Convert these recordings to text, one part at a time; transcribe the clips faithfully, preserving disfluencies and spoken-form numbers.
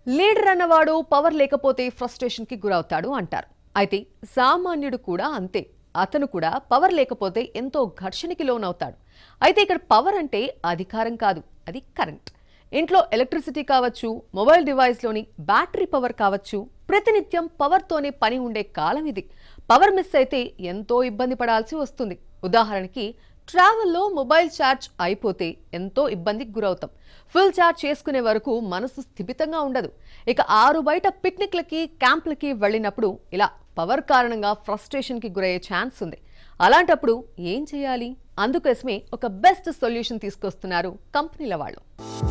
Leader అన్నవాడు power లేకపోతే frustration కి గురవుతాడు అంటారు. అయితే సామాన్యుడు కూడా అంతే. అతను కూడా పవర్ లేకపోతే ఎంతో ఘర్షణకి లోనవుతాడు. అయితే ఇక్కడ పవర్ అంటే అధికారం కాదు, అది కరెంట్. ఇంట్లో ఎలక్ట్రిసిటీ కావచ్చు, మొబైల్ డివైస్ లోని బ్యాటరీ పవర్ కావచ్చు, ప్రతినిత్యం పవర్ తోనే పని ఉండే కాలం ఇది. పవర్ మిస్ అయితే ఎంతో ఇబ్బంది పడాల్సి వస్తుంది. ఉదాహరణకి ట్రావెల్లో మొబైల్ ఛార్జ్ అయిపోతే ఎంతో ఇబ్బందికి గురవుతాం. ఫుల్ ఛార్జ్ చేసుకునే వరకు మనసు స్థిమితంగా ఉండదు. ఇక ఆరు బయట పిక్నిక్లకి, క్యాంపులకి వెళ్ళినప్పుడు ఇలా పవర్ కారణంగా ఫ్రస్ట్రేషన్కి గురయ్యే ఛాన్స్ ఉంది. అలాంటప్పుడు ఏం చేయాలి? అందుకోసమే ఒక బెస్ట్ సొల్యూషన్ తీసుకొస్తున్నారు కంపెనీల వాళ్ళు.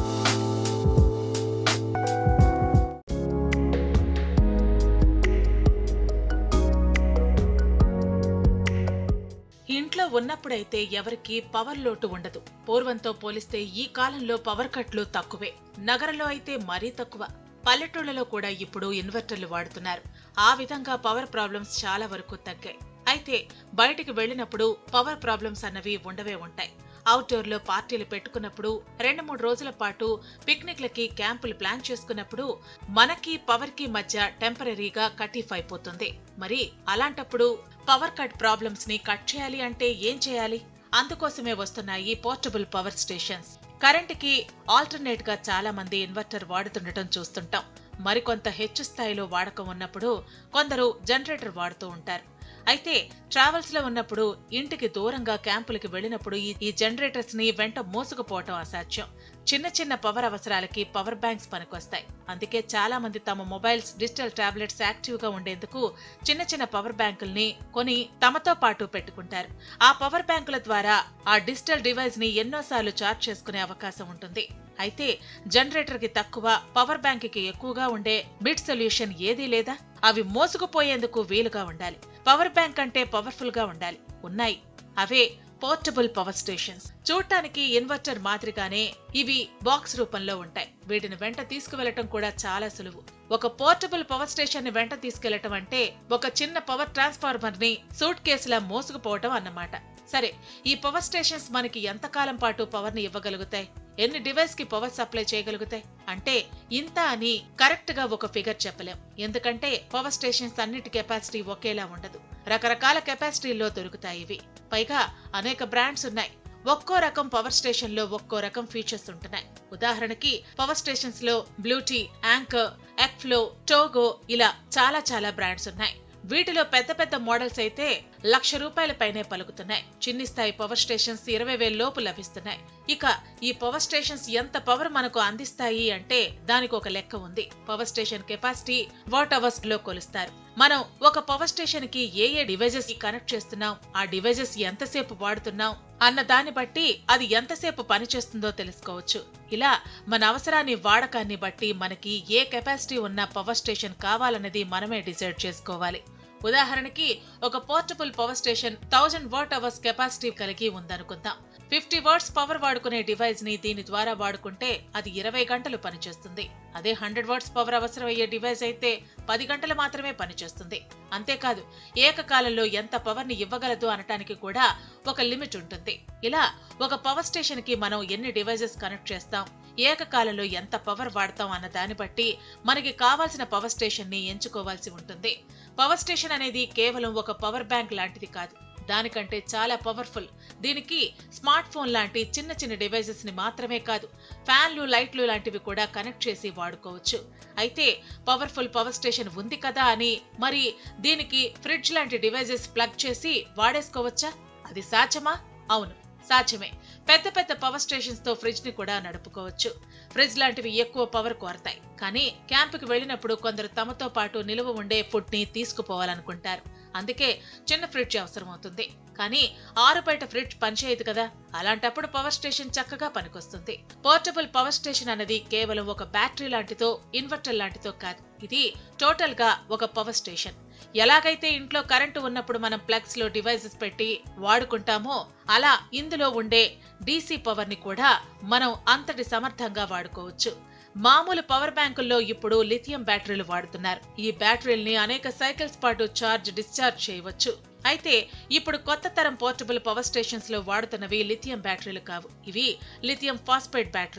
ఇంట్లో ఉన్నప్పుడైతే ఎవరికి పవర్ లోటు ఉండదు. పూర్వంతో పోలిస్తే ఈ కాలంలో పవర్ కట్లు తక్కువే. నగరంలో అయితే మరీ తక్కువ. పల్లెటూళ్లలో కూడా ఇప్పుడు ఇన్వర్టర్లు వాడుతున్నారు. ఆ విధంగా పవర్ ప్రాబ్లమ్స్ చాలా వరకు తగ్గాయి. అయితే బయటికి వెళ్లినప్పుడు పవర్ ప్రాబ్లమ్స్ అన్నవి ఉండవే ఉంటాయి. అవుట్డోర్ లో పార్టీలు పెట్టుకున్నప్పుడు, రెండు మూడు రోజుల పాటు పిక్నిక్లకి, క్యాంపులు ప్లాన్ చేసుకున్నప్పుడు మనకి పవర్ కి మధ్య టెంపరీగా కట్ ఆఫ్ అయిపోతుంది. మరి అలాంటప్పుడు పవర్ కట్ ప్రాబ్లమ్స్ ని కట్ చేయాలి అంటే ఏం చేయాలి? అందుకోసమే వస్తున్నాయి పోర్టబుల్ పవర్ స్టేషన్స్. కరెంట్ కి ఆల్టర్నేట్ గా చాలా మంది ఇన్వర్టర్ వాడుతుండటం చూస్తుంటాం. మరికొంత హెచ్చు స్థాయిలో వాడకం ఉన్నప్పుడు కొందరు జనరేటర్ వాడుతూ ఉంటారు. అయితే ట్రావెల్స్ లో ఉన్నప్పుడు, ఇంటికి దూరంగా క్యాంపులకి వెళ్లినప్పుడు ఈ జనరేటర్స్ ని వెంట మోసుకుపోవటం అసాధ్యం. చిన్న చిన్న పవర్ అవసరాలకి పవర్ బ్యాంక్స్ పనికొస్తాయి. అందుకే చాలా మంది తమ మొబైల్స్, డిజిటల్ టాబ్లెట్స్ యాక్టివ్ గా ఉండేందుకు చిన్న చిన్న పవర్ బ్యాంకుల్ని కొని తమతో పాటు పెట్టుకుంటారు. ఆ పవర్ బ్యాంకుల ద్వారా ఆ డిజిటల్ డివైస్ ని ఎన్నోసార్లు ఛార్జ్ చేసుకునే అవకాశం ఉంటుంది. అయితే జనరేటర్ కి తక్కువ, పవర్ బ్యాంక్ కి ఎక్కువగా ఉండే మిడ్ సొల్యూషన్ ఏదీ లేదా? అవి మోసుకుపోయేందుకు వీలుగా ఉండాలి. పవర్ బ్యాంక్ అంటే పవర్ఫుల్ గా ఉండాలి. ఉన్నాయి. అవే పోర్టబుల్ పవర్ స్టేషన్స్. చూడటానికి ఇన్వర్టర్ మాదిరిగానే ఇవి బాక్స్ రూపంలో ఉంటాయి. వీటిని వెంట తీసుకువెళ్లటం కూడా చాలా సులువు. ఒక పోర్టబుల్ పవర్ స్టేషన్ ని వెంట తీసుకెళ్లటం అంటే ఒక చిన్న పవర్ ట్రాన్స్ఫార్మర్ ని సూట్ కేసులా మోసుకుపోవటం అన్నమాట. సరే, ఈ పవర్ స్టేషన్స్ మనకి ఎంతకాలం పాటు పవర్ ని ఇవ్వగలుగుతాయి? ఎన్ని డివైస్ కి పవర్ సప్లై చేయగలుగుతాయి అంటే ఇంత అని కరెక్ట్ గా ఒక ఫిగర్ చెప్పలేం. ఎందుకంటే పవర్ స్టేషన్స్ అన్నిటి కెపాసిటీ ఒకేలా ఉండదు. రకరకాల కెపాసిటీల్లో దొరుకుతాయి ఇవి. పైగా అనేక బ్రాండ్స్ ఉన్నాయి. ఒక్కో రకం పవర్ స్టేషన్ లో ఒక్కో రకం ఫీచర్స్ ఉంటున్నాయి. ఉదాహరణకి పవర్ స్టేషన్స్ లో బ్లూటీ, యాంకర్, ఎక్ఫ్లో, టోగో ఇలా చాలా చాలా బ్రాండ్స్ ఉన్నాయి. వీటిలో పెద్ద పెద్ద మోడల్స్ అయితే లక్ష రూపాయల పైనే పలుకుతున్నాయి. చిన్ని స్థాయి పవర్ స్టేషన్స్ ఇరవై వేల లోపు లభిస్తున్నాయి. ఇక ఈ పవర్ స్టేషన్స్ ఎంత పవర్ మనకు అందిస్తాయి అంటే దానికి ఒక లెక్క ఉంది. Power station capacity watt hours లో కొలుస్తారు. మనం ఒక పవర్ స్టేషన్ కి ఏ ఏ డివైజెస్ కనెక్ట్ చేస్తున్నాం, ఆ డివైజెస్ ఎంతసేపు వాడుతున్నాం అన్న దాన్ని బట్టి అది ఎంతసేపు పనిచేస్తుందో తెలుసుకోవచ్చు. ఇలా మన అవసరాన్ని, వాడకాన్ని బట్టి మనకి ఏ కెపాసిటీ ఉన్న పవర్ స్టేషన్ కావాలన్నది మనమే డిసైడ్ చేసుకోవాలి. ఉదాహరణకి ఒక portable power station thousand watt hours capacity కలిగి ఉందనుకుందాం. ఫిఫ్టీ వాట్స్ పవర్ వాడుకునే డివైస్ ని దీని ద్వారా వాడుకుంటే అది ఇరవై గంటలు పనిచేస్తుంది. అదే హండ్రెడ్ వాట్స్ పవర్ అవసరమయ్యే డివైస్ అయితే పది గంటలు మాత్రమే పనిచేస్తుంది. అంతేకాదు, ఏకకాలంలో ఎంత పవర్ ని ఇవ్వగలదు అనటానికి కూడా ఒక లిమిట్ ఉంటుంది. ఇలా ఒక పవర్ స్టేషన్ కి మనం ఎన్ని డివైజెస్ కనెక్ట్ చేస్తాం, ఏకకాలంలో ఎంత పవర్ వాడతాం అన్న దాన్ని బట్టి మనకి కావాల్సిన పవర్ స్టేషన్ ని ఎంచుకోవాల్సి ఉంటుంది. పవర్ స్టేషన్ అనేది కేవలం ఒక పవర్ బ్యాంక్ లాంటిది కాదు. దానికంటే చాలా పవర్ఫుల్. దీనికి స్మార్ట్ ఫోన్ లాంటి చిన్న చిన్న డివైజెస్ ని మాత్రమే కాదు, ఫ్యాన్లు, లైట్లు లాంటివి కూడా కనెక్ట్ చేసి వాడుకోవచ్చు. అయితే పవర్ఫుల్ పవర్ స్టేషన్ ఉంది కదా అని మరి దీనికి ఫ్రిడ్జ్ లాంటి డివైజెస్ ప్లగ్ చేసి వాడేసుకోవచ్చా? అది సాధ్యమా? అవును, సాధ్యమే. పెద్ద పెద్ద పవర్ స్టేషన్స్ తో ఫ్రిడ్జ్ ని కూడా నడుపుకోవచ్చు. ఫ్రిడ్జ్ లాంటివి ఎక్కువ పవర్ కోరతాయి. కానీ క్యాంపుకి వెళ్లినప్పుడు కొందరు తమతో పాటు నిలువ ఉండే ఫుడ్ ని తీసుకుపోవాలనుకుంటారు. అందుకే చిన్న ఫ్రిడ్జ్ అవసరం అవుతుంది. కానీ ఆరు బయట ఫ్రిడ్జ్ పనిచేయదు కదా. అలాంటప్పుడు పవర్ స్టేషన్ చక్కగా పనికొస్తుంది. పోర్టబుల్ పవర్ స్టేషన్ అనేది కేవలం ఒక బ్యాటరీ లాంటితో, ఇన్వర్టర్ లాంటితో కాదు. ఇది టోటల్ గా ఒక పవర్ స్టేషన్. ఎలాగైతే ఇంట్లో కరెంటు ఉన్నప్పుడు మనం ప్లగ్స్ లో డివైసెస్ పెట్టి వాడుకుంటామో, అలా ఇందులో ఉండే డీసీ పవర్ ని కూడా మనం అంతటి సమర్థంగా వాడుకోవచ్చు. మామూలు పవర్ బ్యాంకుల్లో ఇప్పుడు లిథియం బ్యాటరీలు వాడుతున్నారు. ఈ బ్యాటరీల్ని అనేక సైకిల్స్ పాటు చార్జ్, డిశ్చార్జ్ చేయవచ్చు. అయితే ఇప్పుడు కొత్త తరం పోర్టబుల్ పవర్ స్టేషన్స్ లో వాడుతున్నవి లిథియం బ్యాటరీలు కావు. ఇవి లిథియం ఫాస్ఫేట్ బ్యాటరీలు.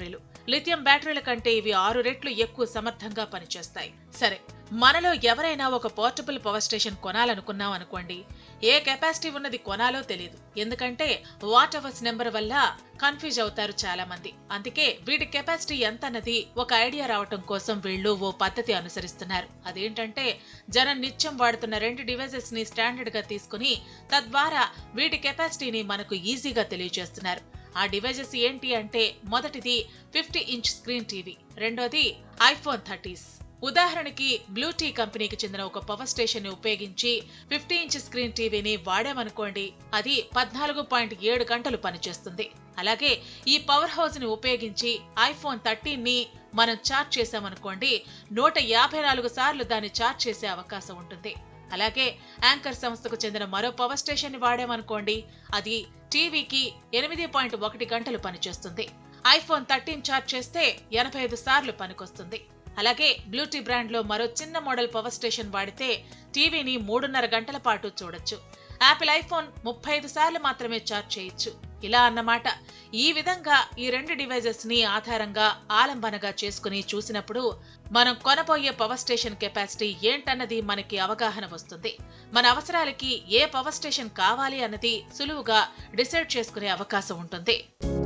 లిథియం బ్యాటరీల కంటే ఇవి ఆరు రెట్లు ఎక్కువ సమర్థంగా పనిచేస్తాయి. సరే, మనలో ఎవరైనా ఒక పోర్టబుల్ పవర్ స్టేషన్ కొనాలనుకున్నాం అనుకోండి, ఏ కెపాసిటీ ఉన్నది కొనాలో తెలియదు. ఎందుకంటే వాట్ అవర్స్ నెంబర్ వల్ల కన్ఫ్యూజ్ అవుతారు చాలా మంది. అందుకే వీటి కెపాసిటీ ఎంత అన్నది ఒక ఐడియా రావటం కోసం వీళ్ళు ఓ పద్ధతి అనుసరిస్తున్నారు. అదేంటంటే జనం నిత్యం వాడుతున్న రెండు డివైజెస్ ని స్టాండర్డ్ గా తీసుకుని తద్వారా వీటి కెపాసిటీని మనకు ఈజీగా తెలియజేస్తున్నారు. ఆ డివైజెస్ ఏంటి అంటే, మొదటిది ఫిఫ్టీ ఇంచ్ స్క్రీన్ టీవీ, రెండోది ఐఫోన్ థర్టీస్. ఉదాహరణకి బ్లూటీ కంపెనీకి చెందిన ఒక పవర్ స్టేషన్ ని ఉపయోగించి ఫిఫ్టీ ఇంచ్ స్క్రీన్ టీవీని వాడామనుకోండి, అది పద్నాలుగు పాయింట్ ఏడు గంటలు పనిచేస్తుంది. అలాగే ఈ పవర్ హౌస్ ని ఉపయోగించి ఐఫోన్ థర్టీన్ ని మనం చార్జ్ చేసామనుకోండి, నూట యాభై నాలుగు సార్లు దాన్ని చార్జ్ చేసే అవకాశం ఉంటుంది. అలాగే యాంకర్ సంస్థకు చెందిన మరో పవర్ స్టేషన్ ని వాడామనుకోండి, అది టీవీకి ఎనిమిది పాయింట్ ఒకటి గంటలు పనిచేస్తుంది. ఐఫోన్ థర్టీన్ చార్జ్ చేస్తే ఎనభై ఐదు సార్లు పనికొస్తుంది. అలాగే బ్లూటీ బ్రాండ్ లో మరో చిన్న మోడల్ పవర్ స్టేషన్ వాడితే టీవీని మూడున్నర గంటల పాటు చూడొచ్చు. యాపిల్ ఐఫోన్ ముప్పై ఐదు సార్లు మాత్రమే చార్జ్ చేయొచ్చు. ఇలా అన్నమాట. ఈ విధంగా ఈ రెండు డివైజెస్ ని ఆధారంగా ఆలంబనగా చేసుకుని చూసినప్పుడు మనం కొనబోయే పవర్ స్టేషన్ కెపాసిటీ ఏంటన్నది మనకి అవగాహన వస్తుంది. మన అవసరాలకి ఏ పవర్ స్టేషన్ కావాలి అన్నది సులువుగా డిసైడ్ చేసుకునే అవకాశం ఉంటుంది.